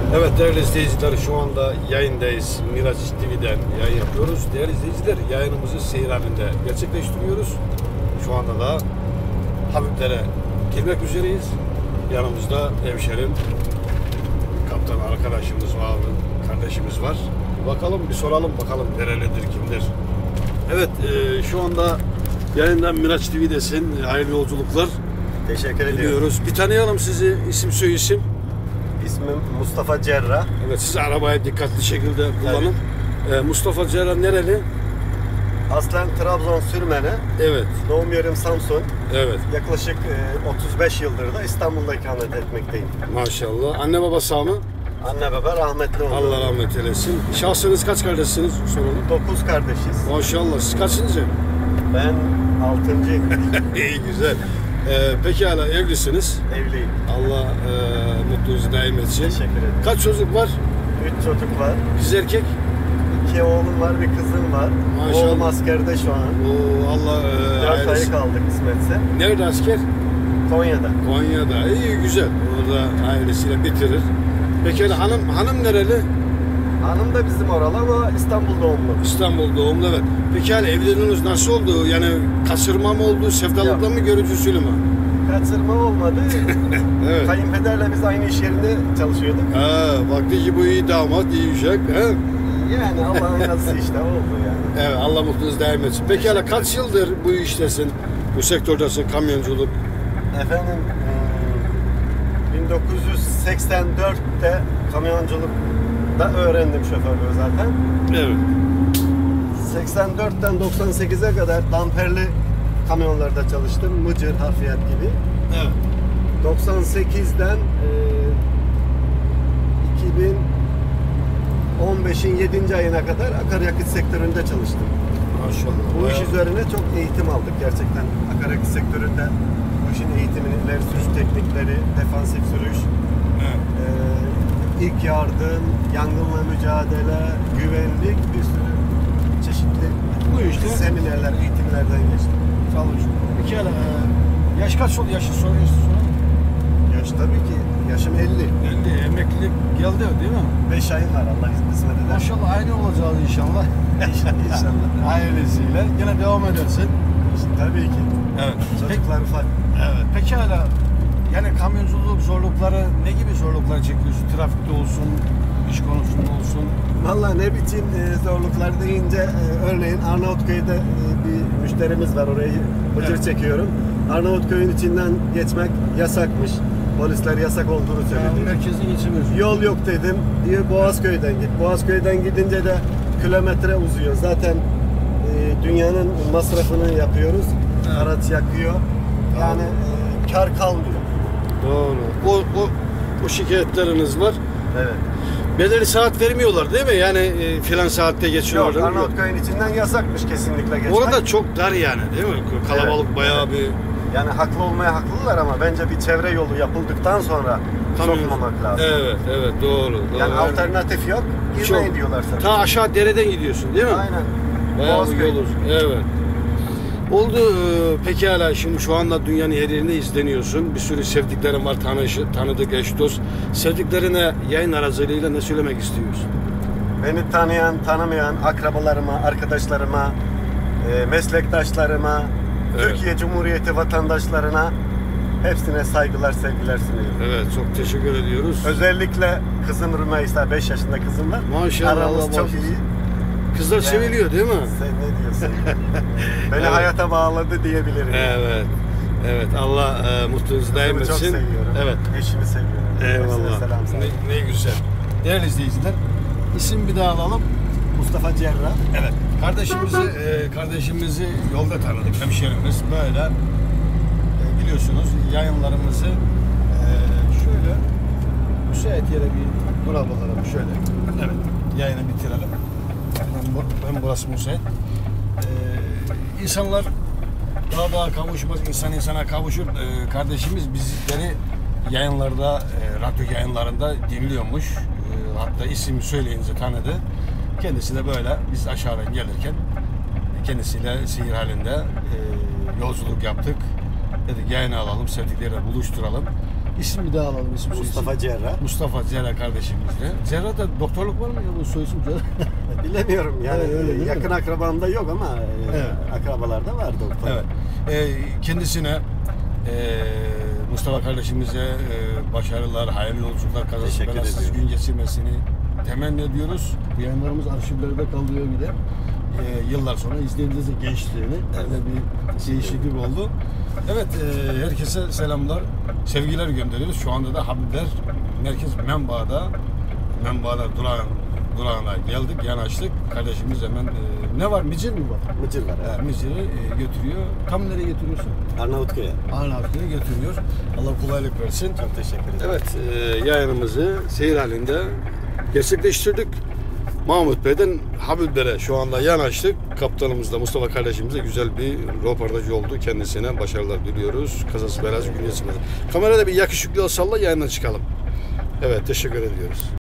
Evet değerli izleyiciler, şu anda yayındayız. Miraç TV'den yayın yapıyoruz. Değerli izleyiciler, yayınımızı seyir halinde gerçekleştiriyoruz. Şu anda da Habiblere girmek üzereyiz. Yanımızda hemşerim, kaptan arkadaşımız var, kardeşimiz var. Bakalım bir soralım bakalım nerelidir, kimdir? Evet, şu anda yayından Miraç TV'desin. Hayırlı yolculuklar. Teşekkür ediyorum. Diliyoruz. Bir tanıyalım sizi, isim soyisim. İsmim Mustafa Cerrah. Evet, siz arabayı dikkatli şekilde kullanın. Mustafa Cerrah nereli? Aslen Trabzon Sürmene. Evet. Doğum yerim Samsun. Evet. Yaklaşık 35 yıldır da İstanbul'da ikamet etmekteyim. Maşallah. Anne baba sağ mı? Anne baba rahmetli oldu. Allah rahmet eylesin. Şahsınız kaç kardeşsiniz? Soralım. 9 kardeşiz. Maşallah. Siz kaçıncı? Ben 6.'yım. İyi, güzel. Pekala, evlisiniz. Evliyim. Allah mutluluğunuzu daim etsin. Teşekkür ederim. Kaç çocuk var? 3 çocuk var. Kız erkek? 2 oğlum var, bir kızım var. Maşallah. Oğlum askerde şu an. Oo, Allah 4 ayı kaldı kısmetse. Nerede asker? Konya'da. Konya'da. İyi, güzel. Orada ailesiyle bitirir. Pekala, hanım nereli? Hanım da bizim oralı ama İstanbul doğumlu. İstanbul doğumlu, evet. Pekala, evliliğiniz nasıl oldu? Yani kaçırma mı oldu, sevdalıkla mı, görücü usulü mü? Kaçırma olmadı. Evet. Kayınpederle biz aynı iş yerinde çalışıyorduk. Baktı ki bu iyi damat, iyi uşak. Yani Allah'ın yazısı işte oldu yani. Evet, Allah mutluluğunuzu daim etsin. Pekala, kaç yıldır bu iştesin, bu sektördesin, kamyonculuk? Efendim 1984'te kamyonculukta öğrendim şoförlüğü zaten. Evet. 84'ten 98'e kadar damperli kamyonlarda çalıştım. Mıcır, Hafriyat gibi. Evet. 98'den 2015'in 7. ayına kadar akaryakıt sektöründe çalıştım. Maşallah. Bu iş üzerine çok eğitim aldık gerçekten. Akaryakıt sektöründe bu işin eğitimini, ileri sürüş teknikleri, defansif sürüş, Evet. ilk yardım, yangınla mücadele, güvenlik, bir sürü çeşitli Bu işte seminerler, eğitimlerden geçtim. çalış. Pekala, yaş kaç oldu, yaşı soruyorsun sonra? Yaş tabii ki, yaşım 50. 50, emeklilik geldi değil mi? 5 ayım var Allah kısmet eder. Maşallah, aynı olacağız inşallah. İnşallah. Ailesiyle yine devam edersin. Tabii ki. Evet. Çocuklar ufak. Evet. Pekala, yani kamyonculuk zorlukları, ne gibi zorluklar çekiyorsun? Trafikte olsun, iş konusunda olsun. Vallahi ne biçim zorluklar deyince örneğin Arnavutköy'de bir müşterimiz var, orayı bıcır çekiyorum. Arnavutköy'ün içinden geçmek yasakmış. Polisler yasak olduğunu söyledi. Merkezden geçemiyorsun. Yol yok dedim. Diyor Boğazköy'den git. Boğazköy'den gidince de kilometre uzuyor. Zaten dünyanın masrafını yapıyoruz. Evet. Araç yakıyor. Yani kar kalmıyor. Doğru. O şikayetleriniz var. Evet. Belirli saat vermiyorlar değil mi? Yani filan saatte geçiyorlar. Yok, Arnavutköy'ün içinden yasakmış kesinlikle geçmek. Orada çok dar yani değil mi? Kalabalık Evet, bayağı evet. bir... Yani haklı olmaya haklılar ama bence bir çevre yolu yapıldıktan sonra sokmamak lazım. Evet, doğru. Yani alternatif yok, girmeyin diyorlar sana. Ta aşağı dereden gidiyorsun değil mi? Aynen. Bayağı bir Boğazköy. yol uzun. Evet. Oldu. Pekala, şimdi şu anda dünyanın her yerinde izleniyorsun. Bir sürü sevdiklerin var, tanıdık eş dost. Sevdiklerine yayın aracılığıyla ne söylemek istiyorsun? Beni tanıyan, tanımayan akrabalarıma, arkadaşlarıma, meslektaşlarıma, Evet. Türkiye Cumhuriyeti vatandaşlarına hepsine saygılar, sevgiler sunuyorum. Evet, çok teşekkür ediyoruz. Özellikle kızım Rümeysa, 5 yaşında kızım var. Maşallah, Allah Aramız çok bağışlasın. iyi. Kızlar Yani- seviliyor değil mi? Sen ne diyorsun? Beni Evet. hayata bağladı diyebilirim. Evet. Evet, Allah mutluluğunuzu daim Kızımı çok etsin. seviyorum. Evet. Eşimi seviyorum. Eyvallah. Hepsine selam sana. Ne güzel. Değerli izleyiciler, isim bir daha alalım. Mustafa Cerrah. Evet. Kardeşimizi yolda tanıdık, hemşerimiz. Böyle biliyorsunuz yayınlarımızı şöyle müsait yere bir duralım şöyle. Evet. Yayını bitirelim. Ben burası müsait. İnsanlar daha kavuşmaz, insan insana kavuşur. Kardeşimiz bizleri yayınlarda, radyo yayınlarında dinliyormuş. Hatta ismi söyleyince tanıdı. Kendisi de böyle biz aşağıdan gelirken kendisiyle seyir halinde yolculuk yaptık. Dedik yayını alalım, sevdiklerle buluşturalım. İsim bir daha alalım. İsim, Mustafa Cerrah. Mustafa Cerrah kardeşimizle. Cerrah'da doktorluk var mı ya bu soy isim Cerrah? Bilemiyorum yani Evet, öyle değil yakın mi? akrabamda yok ama Evet. akrabalarda var doktor. Evet. Kendisine Mustafa kardeşimize başarılar, hayırlı yolculuklar, kazasız Teşekkür belasız ediyorum. gün geçirmesini temenni ediyoruz. Bu yayınlarımız arşivlerde kalıyor bir de. Yıllar sonra izleyeceğiz gençliğini. Öyle bir değişiklik oldu. Evet, herkese selamlar, sevgiler gönderiyoruz. Şu anda da Habibler Merkez Menbaa'da durağına geldik, yanaştık. Kardeşimiz hemen ne var? Micir mi var? Mıcır var. Evet. Micir'i götürüyor. Tam nereye götürüyorsun? Arnavutköy'e. Arnavutlu'ya götürüyor. Allah kolaylık versin. Çok teşekkür ederim. Evet, yayınımızı seyir halinde gerçekleştirdik. Mahmut Bey'den Habibler'e şu anda yanaştık. Kaptanımızla Mustafa kardeşimize güzel bir röportaj oldu. Kendisine başarılar diliyoruz. Kazası belası gün geçirmez. Kamerada bir yakışıklı salla, yayından çıkalım. Evet, teşekkür ediyoruz.